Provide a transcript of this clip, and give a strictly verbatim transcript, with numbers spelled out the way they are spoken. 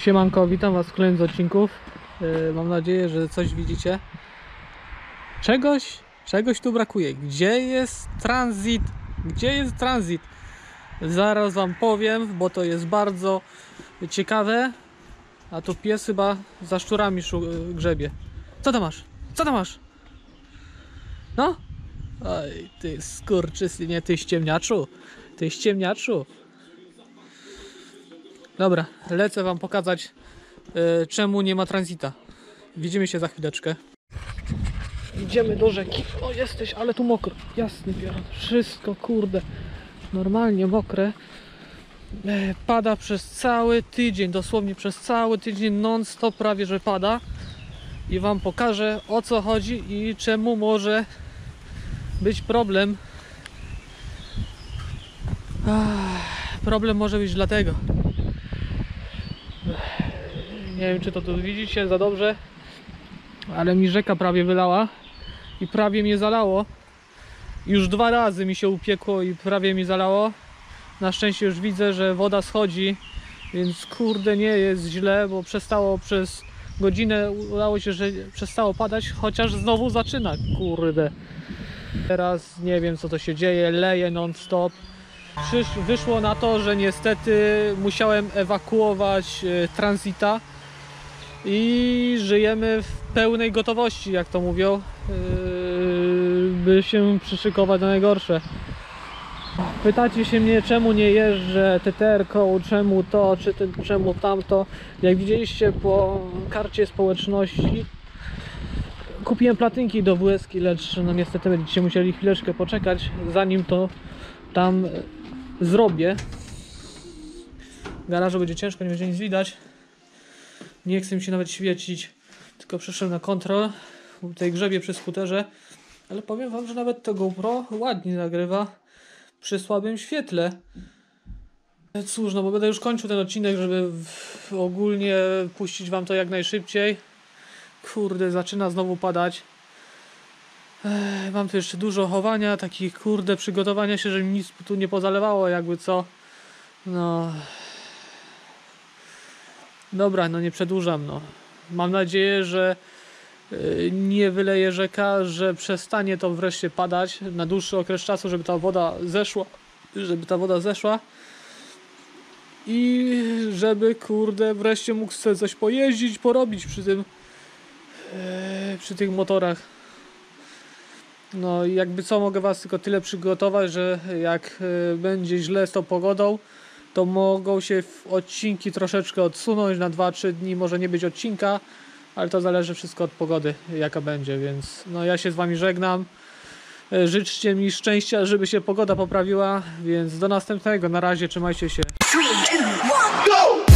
Siemanko, witam was w kolejnym z odcinków. Yy, mam nadzieję, że coś widzicie. Czegoś, czegoś tu brakuje. Gdzie jest tranzyt? Gdzie jest tranzyt? Zaraz wam powiem, bo to jest bardzo ciekawe. A tu pies chyba za szczurami grzebie. Co tam masz? Co tam masz? No? Oj, ty skurczysy, nie, ty ściemniaczu. Ty ściemniaczu. Dobra, lecę wam pokazać, yy, czemu nie ma tranzyta. Widzimy się za chwileczkę. Idziemy do rzeki. O, jesteś, ale tu mokro. Jasny piorun. Wszystko, kurde, normalnie mokre. Yy, pada przez cały tydzień, dosłownie przez cały tydzień non stop prawie, że pada. I wam pokażę, o co chodzi i czemu może być problem. Ach, problem może być dlatego. Nie wiem, czy to tu widzicie za dobrze, ale mi rzeka prawie wylała i prawie mnie zalało. Już dwa razy mi się upiekło i prawie mi zalało. Na szczęście już widzę, że woda schodzi, więc kurde, nie jest źle, bo przestało przez godzinę, udało się, że przestało padać, chociaż znowu zaczyna, kurde. Teraz nie wiem, co to się dzieje, leje non stop. Przysz, wyszło na to, że niestety musiałem ewakuować e, tranzyta i żyjemy w pełnej gotowości, jak to mówią, e, by się przyszykować na najgorsze. Pytacie się mnie, czemu nie jeżdżę teterką, czemu to, czy ty, czemu tamto. Jak widzieliście po karcie społeczności, kupiłem platynki do W S ki, lecz no niestety będziecie musieli chwileczkę poczekać, zanim to tam zrobię. W garażu będzie ciężko, nie będzie nic widać. Nie chcę mi się nawet świecić, tylko przeszedłem na kontrol. Tutaj grzebie przy skuterze, ale powiem wam, że nawet to GoPro ładnie nagrywa przy słabym świetle. Cóż, no bo będę już kończył ten odcinek, żeby ogólnie puścić wam to jak najszybciej. Kurde, zaczyna znowu padać. Ech, mam tu jeszcze dużo chowania, takich kurde przygotowania się, żeby mi nic tu nie pozalewało, jakby co. No. Dobra, no nie przedłużam, no. Mam nadzieję, że yy, nie wyleje rzeka, że przestanie to wreszcie padać na dłuższy okres czasu, żeby ta woda zeszła, żeby ta woda zeszła. I żeby kurde wreszcie mógł sobie coś pojeździć, porobić przy tym, yy, przy tych motorach. No i jakby co, mogę was tylko tyle przygotować, że jak y, będzie źle z tą pogodą, to mogą się odcinki troszeczkę odsunąć na dwa trzy dni, może nie być odcinka, ale to zależy wszystko od pogody, jaka będzie, więc no ja się z wami żegnam. Y, życzcie mi szczęścia, żeby się pogoda poprawiła, więc do następnego, na razie, trzymajcie się. trzy, dwa, jeden, go!